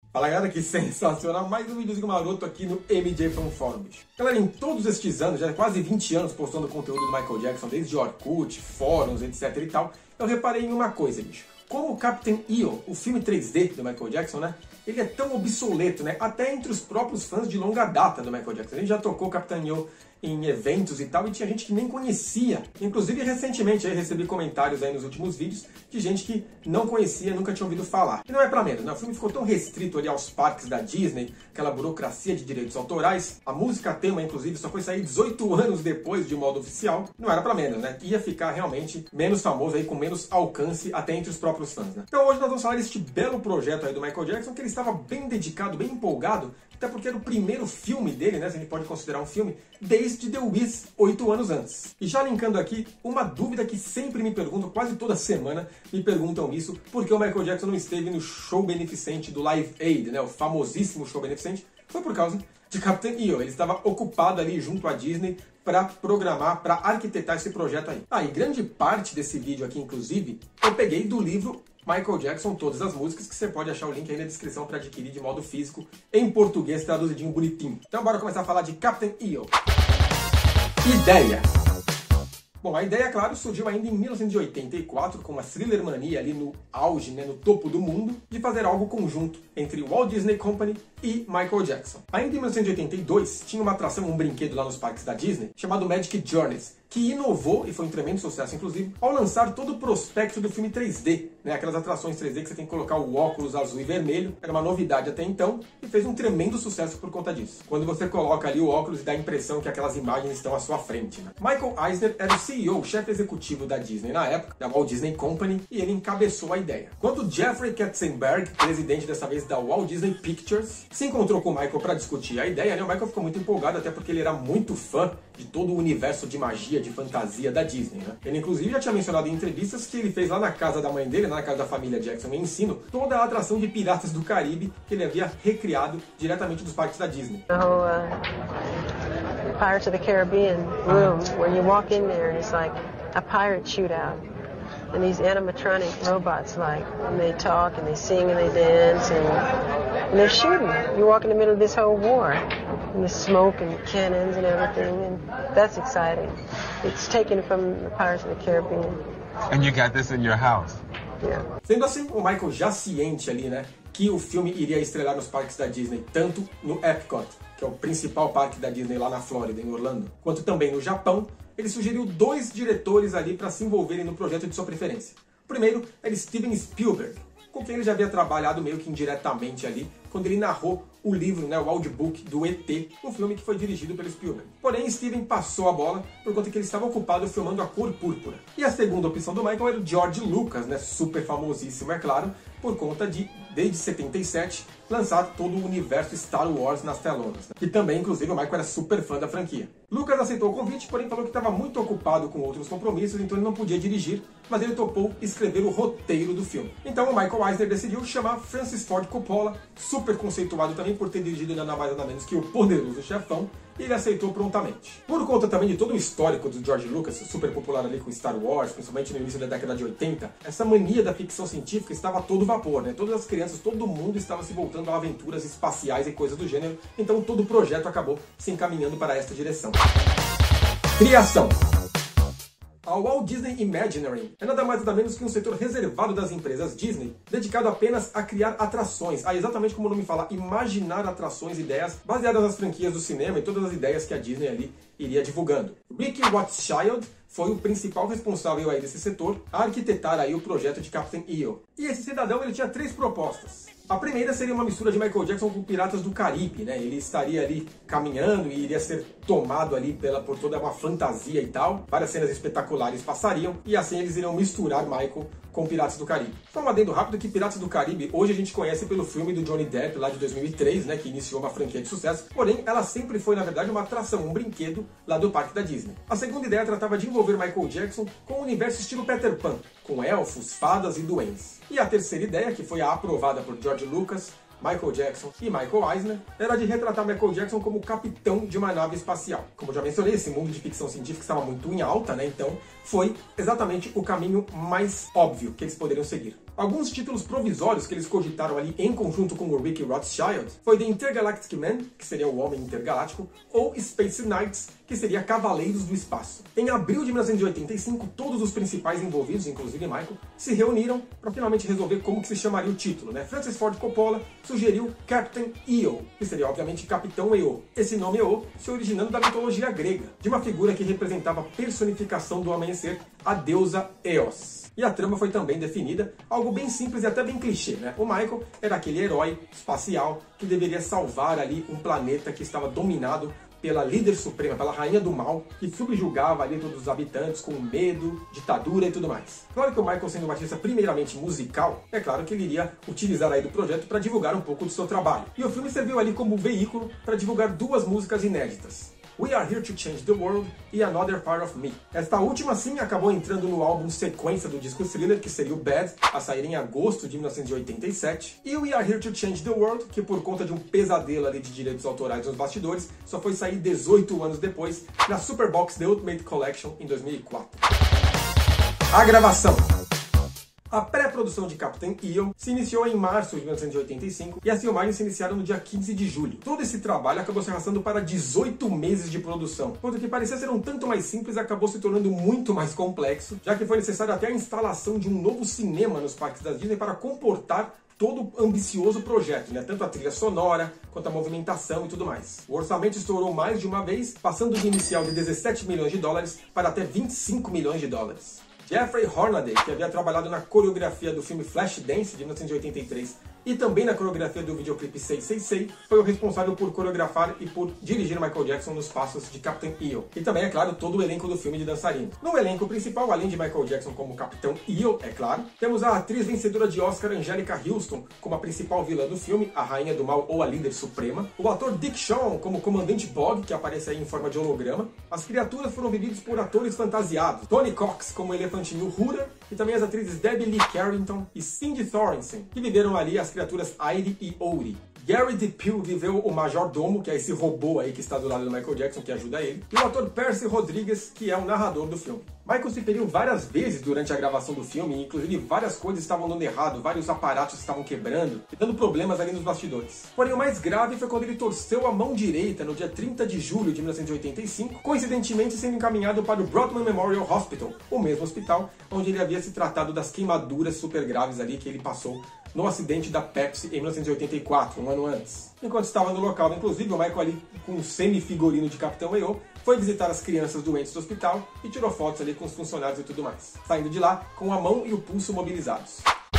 Fala galera, que sensacional, mais um videozinho maroto aqui no MJ From Forum, bicho. Galera, em todos estes anos, já quase 20 anos postando conteúdo do Michael Jackson, desde Orkut, fóruns, etc e tal, eu reparei em uma coisa, bicho. Como o Captain EO, o filme 3D do Michael Jackson, né? Ele é tão obsoleto, né? Até entre os próprios fãs de longa data do Michael Jackson. A gente já tocou o Captain EO em eventos e tal, e tinha gente que nem conhecia. Inclusive, recentemente, aí recebi comentários aí nos últimos vídeos de gente que não conhecia, nunca tinha ouvido falar. E não é pra menos, né? O filme ficou tão restrito ali aos parques da Disney, aquela burocracia de direitos autorais. A música tema, inclusive, só foi sair 18 anos depois de modo oficial. Não era pra menos, né? Ia ficar realmente menos famoso aí, com menos alcance até entre os próprios fãs, né? Então hoje nós vamos falar deste belo projeto aí do Michael Jackson, que ele estava bem dedicado, bem empolgado, até porque era o primeiro filme dele, né? Se a gente pode considerar um filme, desde The Wiz, 8 anos antes. E já linkando aqui, uma dúvida que sempre me perguntam, quase toda semana me perguntam isso, por que o Michael Jackson não esteve no show beneficente do Live Aid, né? O famosíssimo show beneficente, foi por causa de Captain EO. Ele estava ocupado ali junto à Disney para programar, para arquitetar esse projeto aí. E grande parte desse vídeo aqui, inclusive, eu peguei do livro Michael Jackson, todas as músicas, que você pode achar o link aí na descrição para adquirir de modo físico, em português, traduzidinho bonitinho. Então bora começar a falar de Captain EO. Ideia. Bom, a ideia, claro, surgiu ainda em 1984, com a Thriller Mania ali no auge, né, no topo do mundo, de fazer algo conjunto entre o Walt Disney Company e Michael Jackson. Ainda em 1982, tinha uma atração, um brinquedo lá nos parques da Disney, chamado Magic Journeys, que inovou, e foi um tremendo sucesso inclusive, ao lançar todo o prospecto do filme 3D, né? Aquelas atrações 3D que você tem que colocar o óculos azul e vermelho, era uma novidade até então, e fez um tremendo sucesso por conta disso. Quando você coloca ali o óculos e dá a impressão que aquelas imagens estão à sua frente, né? Michael Eisner era o CEO, o chefe executivo da Disney na época, da Walt Disney Company, e ele encabeçou a ideia. Quando Jeffrey Katzenberg, presidente dessa vez da Walt Disney Pictures, se encontrou com o Michael para discutir a ideia, né? O Michael ficou muito empolgado, até porque ele era muito fã de todo o universo de magia, de fantasia da Disney, né? Ele inclusive já tinha mencionado em entrevistas que ele fez lá na casa da mãe dele, na casa da família Jackson em Ensino, toda a atração de Piratas do Caribe que ele havia recriado diretamente dos parques da Disney. Pirates of the Caribbean room where you walk in there and it's like a pirate shootout. And these animatronic robots, like, and they talk and they sing and they dance and they're shooting. You walk in the middle of this whole war. And the smoke and cannons and everything, and that's exciting. It's taken from the Pirates of the Caribbean. And you got this in your house? Yeah. Sendo assim, o Michael já ciente ali, né, que o filme iria estrelar nos parques da Disney, tanto no Epcot, que é o principal parque da Disney lá na Flórida, em Orlando, quanto também no Japão, ele sugeriu 2 diretores ali para se envolverem no projeto de sua preferência. O primeiro era Steven Spielberg, com quem ele já havia trabalhado meio que indiretamente ali, quando ele narrou o livro, né, o audiobook do ET, um filme que foi dirigido pelo Spielberg. Porém, Steven passou a bola por conta que ele estava ocupado filmando A Cor Púrpura. E a segunda opção do Michael era o George Lucas, né, super famosíssimo, é claro, por conta de, desde 77, lançar todo o universo Star Wars nas telonas, né? E também, inclusive, o Michael era super fã da franquia. Lucas aceitou o convite, porém falou que estava muito ocupado com outros compromissos, então ele não podia dirigir, mas ele topou escrever o roteiro do filme. Então o Michael Eisner decidiu chamar Francis Ford Coppola, super conceituado também por ter dirigido nada mais nada menos que O Poderoso Chefão, e ele aceitou prontamente. Por conta também de todo o histórico do George Lucas, super popular ali com Star Wars, principalmente no início da década de 80, essa mania da ficção científica estava a todo vapor, né? Todas as crianças, todo mundo estava se voltando a aventuras espaciais e coisas do gênero, então todo o projeto acabou se encaminhando para esta direção. Criação. A Walt Disney Imagineering é nada mais nada menos que um setor reservado das empresas Disney, dedicado apenas a criar atrações, a exatamente como o nome fala, imaginar atrações e ideias baseadas nas franquias do cinema e todas as ideias que a Disney ali iria divulgando. Rick Rothschild foi o principal responsável aí desse setor a arquitetar aí o projeto de Captain EO. E esse cidadão ele tinha 3 propostas. A primeira seria uma mistura de Michael Jackson com Piratas do Caribe, né? Ele estaria ali caminhando e iria ser tomado ali por toda uma fantasia e tal. Várias cenas espetaculares passariam e assim eles iriam misturar Michael com Piratas do Caribe. Só um adendo rápido que Piratas do Caribe hoje a gente conhece pelo filme do Johnny Depp lá de 2003, né? Que iniciou uma franquia de sucesso. Porém, ela sempre foi na verdade uma atração, um brinquedo lá do parque da Disney. A segunda ideia tratava de envolver Michael Jackson com um universo estilo Peter Pan, com elfos, fadas e duendes. E a terceira ideia, que foi a aprovada por George Lucas, Michael Jackson e Michael Eisner, era de retratar Michael Jackson como capitão de uma nave espacial. Como eu já mencionei, esse mundo de ficção científica estava muito em alta, né? Então foi exatamente o caminho mais óbvio que eles poderiam seguir. Alguns títulos provisórios que eles cogitaram ali em conjunto com o Rick Rothschild foi The Intergalactic Man, que seria o Homem Intergaláctico, ou Space Knights, que seria Cavaleiros do Espaço. Em abril de 1985, todos os principais envolvidos, inclusive Michael, se reuniram para finalmente resolver como que se chamaria o título, né? Francis Ford Coppola sugeriu Captain EO, que seria obviamente Capitão EO. Esse nome EO se originando da mitologia grega, de uma figura que representava a personificação do amanhecer, a deusa Eos. E a trama foi também definida, algo bem simples e até bem clichê, né? O Michael era aquele herói espacial que deveria salvar ali um planeta que estava dominado pela líder suprema, pela rainha do mal, que subjugava ali todos os habitantes com medo, ditadura e tudo mais. Claro que o Michael, sendo um artista primeiramente musical, é claro que ele iria utilizar aí do projeto para divulgar um pouco do seu trabalho. E o filme serviu ali como veículo para divulgar duas músicas inéditas: We Are Here to Change the World e Another Part of Me. Esta última, sim, acabou entrando no álbum sequência do disco Thriller, que seria o Bad, a sair em agosto de 1987. E We Are Here to Change the World, que por conta de um pesadelo ali de direitos autorais nos bastidores, só foi sair 18 anos depois, na Superbox The Ultimate Collection, em 2004. A gravação. A pré-produção de Captain EO se iniciou em março de 1985 e as filmagens se iniciaram no dia 15 de julho. Todo esse trabalho acabou se arrastando para 18 meses de produção, quando o que parecia ser um tanto mais simples acabou se tornando muito mais complexo, já que foi necessário até a instalação de um novo cinema nos parques da Disney para comportar todo o ambicioso projeto, né? Tanto a trilha sonora, quanto a movimentação e tudo mais. O orçamento estourou mais de uma vez, passando de inicial de 17 milhões de dólares para até 25 milhões de dólares. Jeffrey Hornaday, que havia trabalhado na coreografia do filme Flashdance, de 1983, e também na coreografia do videoclipe 666, foi o responsável por coreografar e por dirigir Michael Jackson nos passos de Captain EO. E também, é claro, todo o elenco do filme de dançarino. No elenco principal, além de Michael Jackson como Capitão EO, é claro, temos a atriz vencedora de Oscar Angélica Houston como a principal vilã do filme, a Rainha do Mal ou a Líder Suprema, o ator Dick Shawn como Comandante Bog, que aparece aí em forma de holograma. As criaturas foram vividas por atores fantasiados, Tony Cox como Elefantinho Hooter, e também as atrizes Debbie Lee Carrington e Cindy Thorensen, que viveram ali as criaturas Heidi e Odie. Gary DePew viveu o Majordomo, que é esse robô aí que está do lado do Michael Jackson, que ajuda ele, e o ator Percy Rodrigues, que é o narrador do filme. Michael se feriu várias vezes durante a gravação do filme, inclusive várias coisas estavam dando errado, vários aparatos estavam quebrando e dando problemas ali nos bastidores. Porém, o mais grave foi quando ele torceu a mão direita no dia 30 de julho de 1985, coincidentemente sendo encaminhado para o Broadman Memorial Hospital, o mesmo hospital onde ele havia se tratado das queimaduras super graves ali que ele passou no acidente da Pepsi em 1984, um ano antes. Enquanto estava no local, inclusive, o Michael ali com um semi-figurino de Capitão EO, foi visitar as crianças doentes do hospital e tirou fotos ali com os funcionários e tudo mais, saindo de lá com a mão e o pulso mobilizados.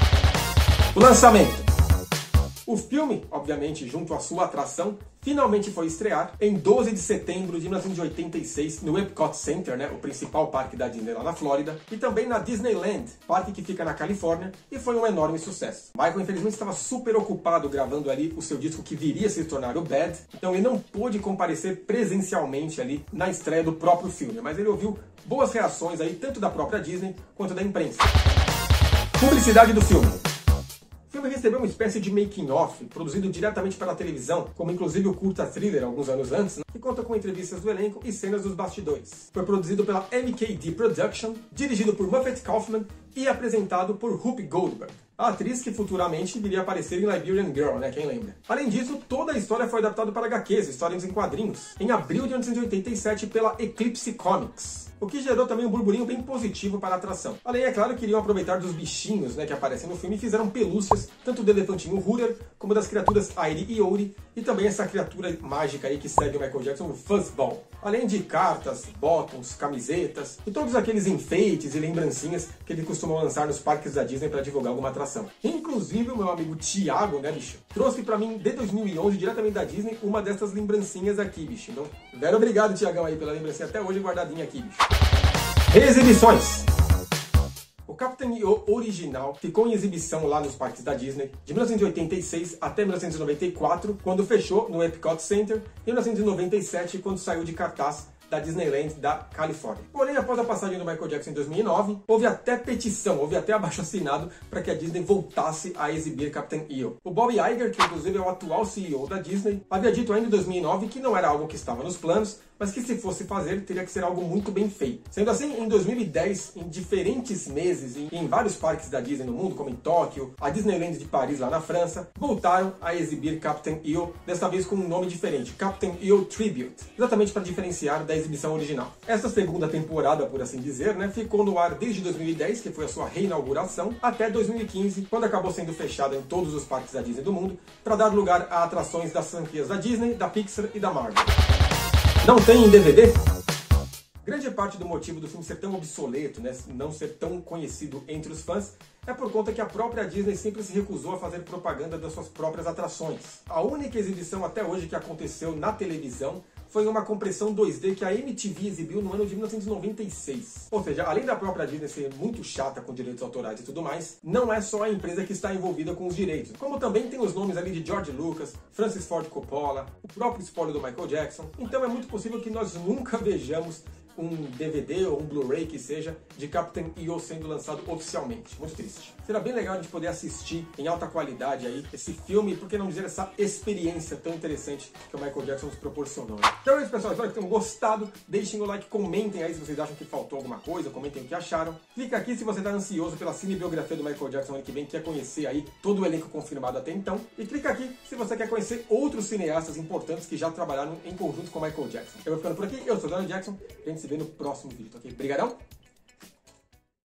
O lançamento. O filme, obviamente, junto à sua atração, finalmente foi estrear em 12 de setembro de 1986 no Epcot Center, né, o principal parque da Disney lá na Flórida, e também na Disneyland, parque que fica na Califórnia, e foi um enorme sucesso. Michael, infelizmente, estava super ocupado gravando ali o seu disco que viria a se tornar o Bad, então ele não pôde comparecer presencialmente ali na estreia do próprio filme, mas ele ouviu boas reações aí, tanto da própria Disney quanto da imprensa. Publicidade do filme. O filme recebeu uma espécie de making-off, produzido diretamente para a televisão, como inclusive o curta Thriller alguns anos antes, né, que conta com entrevistas do elenco e cenas dos bastidores. Foi produzido pela MKD Production, dirigido por Muppet Kaufman e apresentado por Whoopi Goldberg, a atriz que futuramente viria a aparecer em Liberian Girl, né, quem lembra. Além disso, toda a história foi adaptada para HQs, histórias em quadrinhos, em abril de 1987 pela Eclipse Comics, o que gerou também um burburinho bem positivo para a atração. Além, é claro, que iriam aproveitar dos bichinhos, né, que aparecem no filme e fizeram pelúcias, tanto do elefantinho Hooter, como das criaturas Heidi e Odie, e também essa criatura mágica aí que segue o Michael Jackson, o Fuzzball. Além de cartas, bottoms, camisetas e todos aqueles enfeites e lembrancinhas que ele costumou lançar nos parques da Disney para divulgar alguma atração. Inclusive, o meu amigo Thiago, né, bicho, trouxe para mim, de 2011, diretamente da Disney, uma dessas lembrancinhas aqui, bicho. Então, velho, obrigado, Thiagão, aí, pela lembrancinha até hoje guardadinha aqui, bicho. Exibições. O Captain EO original ficou em exibição lá nos parques da Disney de 1986 até 1994, quando fechou no Epcot Center, e 1997, quando saiu de cartaz da Disneyland da Califórnia. Porém, após a passagem do Michael Jackson em 2009, houve até petição, houve até abaixo-assinado para que a Disney voltasse a exibir Captain EO. O Bob Iger, que inclusive é o atual CEO da Disney, havia dito ainda em 2009 que não era algo que estava nos planos, mas que se fosse fazer, teria que ser algo muito bem feito. Sendo assim, em 2010, em diferentes meses, em vários parques da Disney no mundo, como em Tóquio, a Disneyland de Paris lá na França, voltaram a exibir Captain EO, desta vez com um nome diferente, Captain EO Tribute, exatamente para diferenciar da exibição original. Essa segunda temporada, por assim dizer, ficou no ar desde 2010, que foi a sua reinauguração, até 2015, quando acabou sendo fechada em todos os parques da Disney do mundo, para dar lugar a atrações das franquias da Disney, da Pixar e da Marvel. Não tem em DVD? Grande parte do motivo do filme ser tão obsoleto, não ser tão conhecido entre os fãs, é por conta que a própria Disney sempre se recusou a fazer propaganda das suas próprias atrações. A única exibição até hoje que aconteceu na televisão foi uma compressão 2D que a MTV exibiu no ano de 1996. Ou seja, além da própria Disney ser muito chata com direitos autorais e tudo mais, não é só a empresa que está envolvida com os direitos, como também tem os nomes ali de George Lucas, Francis Ford Coppola, o próprio spoiler do Michael Jackson. Então é muito possível que nós nunca vejamos um DVD ou um Blu-ray que seja de Captain EO sendo lançado oficialmente. Muito triste. Será bem legal a gente poder assistir em alta qualidade aí esse filme, por que não dizer essa experiência tão interessante que o Michael Jackson nos proporcionou. Então é isso, pessoal. Espero que tenham gostado. Deixem o like, comentem aí se vocês acham que faltou alguma coisa, comentem o que acharam. Clica aqui se você está ansioso pela cinebiografia do Michael Jackson ano que vem, quer conhecer aí todo o elenco confirmado até então. E clica aqui se você quer conhecer outros cineastas importantes que já trabalharam em conjunto com o Michael Jackson. Eu vou ficando por aqui. Eu sou o Daniel Jackson. A gente se vê no próximo vídeo, ok? Obrigadão!